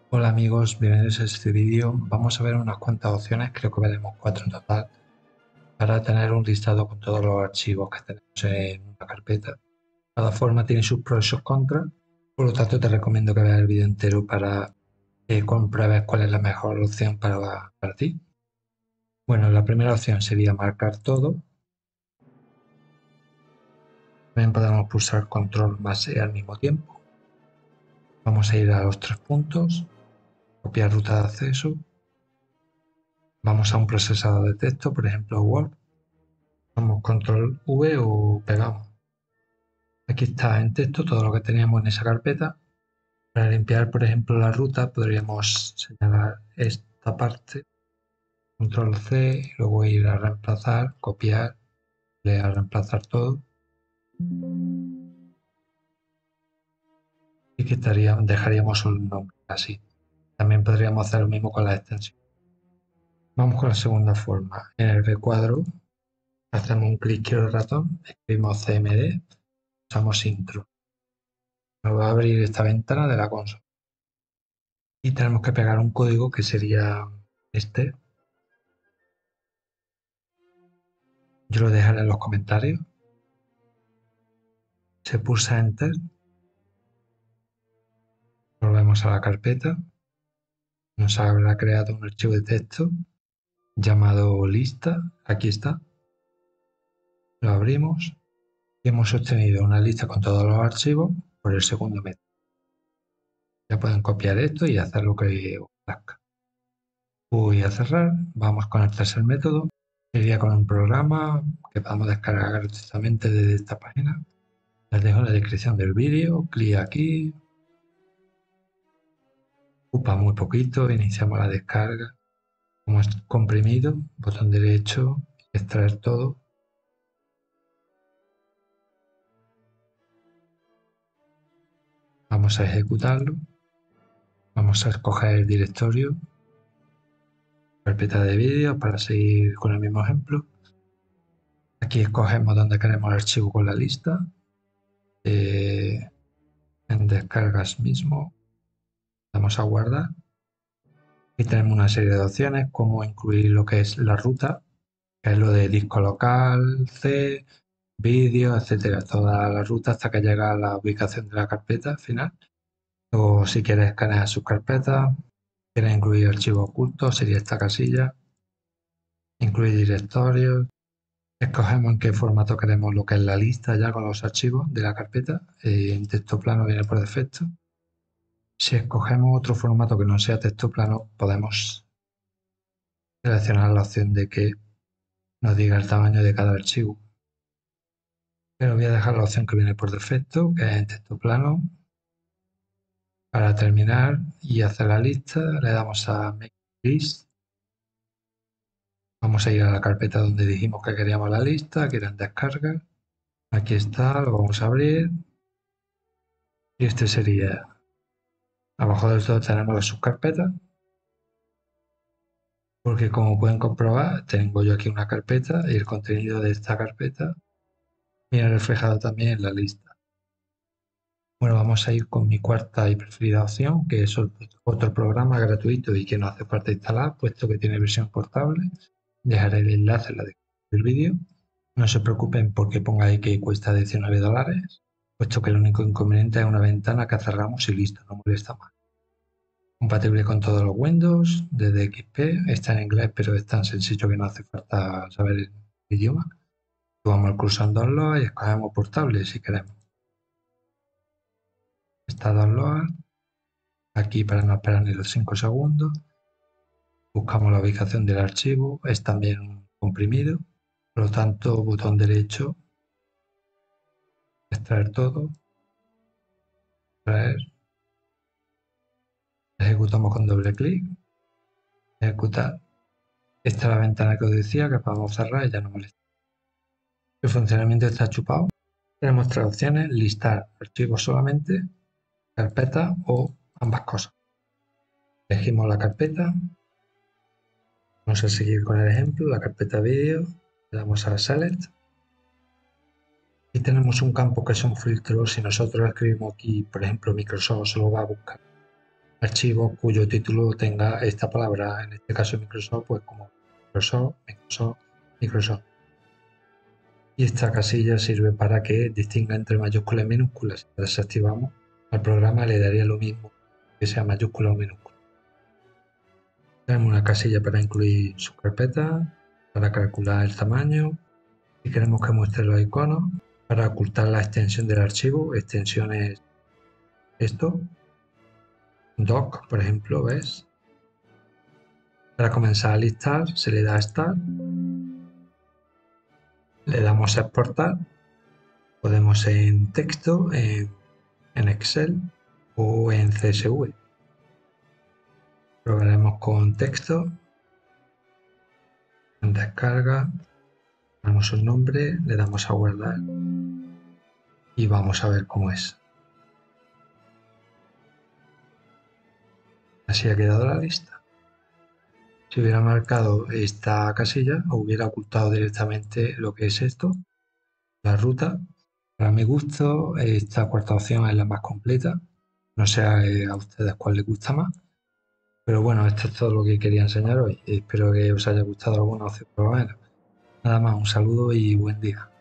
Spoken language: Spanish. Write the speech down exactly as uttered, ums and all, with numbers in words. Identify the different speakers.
Speaker 1: Hola amigos, bienvenidos a este vídeo. Vamos a ver unas cuantas opciones, creo que veremos cuatro en total, para tener un listado con todos los archivos que tenemos en una carpeta. Cada forma tiene sus pros y sus contras, por lo tanto te recomiendo que veas el vídeo entero para que compruebes cuál es la mejor opción para, para ti. Bueno, la primera opción sería marcar todo. También podemos pulsar control más E al mismo tiempo. Vamos a ir a los tres puntos, copiar ruta de acceso. Vamos a un procesador de texto, por ejemplo Word. Damos control V o pegamos. Aquí está en texto todo lo que teníamos en esa carpeta. Para limpiar, por ejemplo, la ruta podríamos señalar esta parte, control C, y luego ir a reemplazar, copiar, le a reemplazar todo y quitaríamos, dejaríamos un nombre así. También podríamos hacer lo mismo con la extensión. Vamos con la segunda forma. En el recuadro hacemos un clic izquierdo del ratón, escribimos C M D, usamos intro. Nos va a abrir esta ventana de la consola. Y tenemos que pegar un código que sería este. Yo lo dejaré en los comentarios. Se pulsa Enter. Volvemos a la carpeta. Nos habrá creado un archivo de texto llamado lista. Aquí está. Lo abrimos y hemos obtenido una lista con todos los archivos por el segundo método. Ya pueden copiar esto y hacer lo que os plazca. Voy a cerrar. Vamos con el tercer método. Sería con un programa que podamos descargar gratuitamente desde esta página. Les dejo en la descripción del vídeo. Clic aquí. Ocupa muy poquito. Iniciamos la descarga. Como es comprimido, botón derecho, extraer todo. Vamos a ejecutarlo. Vamos a escoger el directorio, carpeta de vídeos para seguir con el mismo ejemplo. Aquí escogemos dónde queremos el archivo con la lista. Eh, en descargas mismo. Damos a guardar. Y tenemos una serie de opciones como incluir lo que es la ruta, que es lo de disco local, C, vídeo, etcétera. Toda la ruta hasta que llega a la ubicación de la carpeta final. O si quieres escanear sus carpetas, quieres incluir archivos ocultos, sería esta casilla. Incluir directorios. Escogemos en qué formato queremos lo que es la lista ya con los archivos de la carpeta. Eh, en texto plano viene por defecto. Si escogemos otro formato que no sea texto plano, podemos seleccionar la opción de que nos diga el tamaño de cada archivo. Pero voy a dejar la opción que viene por defecto, que es en texto plano. Para terminar y hacer la lista, le damos a Make List. Vamos a ir a la carpeta donde dijimos que queríamos la lista, que era en descarga. Aquí está, lo vamos a abrir. Y este sería, abajo del todo tenemos las subcarpetas. Porque como pueden comprobar, tengo yo aquí una carpeta y el contenido de esta carpeta viene reflejado también en la lista. Bueno, vamos a ir con mi cuarta y preferida opción, que es otro programa gratuito y que no hace falta instalar, puesto que tiene versión portable. Dejaré el enlace en la descripción del vídeo. No se preocupen porque ponga ahí que cuesta diecinueve dólares, puesto que el único inconveniente es una ventana que cerramos y listo, no molesta más. Compatible con todos los Windows, desde X P, está en inglés pero es tan sencillo que no hace falta saber el idioma. Vamos al cursor en download y escogemos portable si queremos. Está download, aquí para no esperar ni los cinco segundos. Buscamos la ubicación del archivo, es también comprimido, por lo tanto botón derecho, extraer todo, extraer, ejecutamos con doble clic, ejecutar. Esta es la ventana que os decía que podemos cerrar y ya no molesta. El funcionamiento está chupado. Tenemos tres opciones: listar archivos solamente, carpeta o ambas cosas. Elegimos la carpeta. Vamos a seguir con el ejemplo, la carpeta vídeo. Le damos a Select. Y tenemos un campo que es un filtro. Si nosotros escribimos aquí, por ejemplo, Microsoft, se lo va a buscar. archivo cuyo título tenga esta palabra, en este caso Microsoft, pues como Microsoft, Microsoft, Microsoft. Y esta casilla sirve para que distinga entre mayúsculas y minúsculas. Si la desactivamos, al programa le daría lo mismo que sea mayúscula o minúscula. Tenemos una casilla para incluir su carpeta, para calcular el tamaño, si queremos que muestre los iconos, para ocultar la extensión del archivo, extensiones esto, doc, por ejemplo, ¿ves? Para comenzar a listar se le da a Start, le damos a exportar, podemos en texto, en, en Excel o en C S V. Probaremos con texto, en descarga, damos un nombre, le damos a guardar y vamos a ver cómo es. Así ha quedado la lista. Si hubiera marcado esta casilla, hubiera ocultado directamente lo que es esto, la ruta. Para mi gusto, esta cuarta opción es la más completa. No sé a ustedes cuál les gusta más. Pero bueno, esto es todo lo que quería enseñar hoy. Espero que os haya gustado alguna opción por lo menos. Nada más, un saludo y buen día.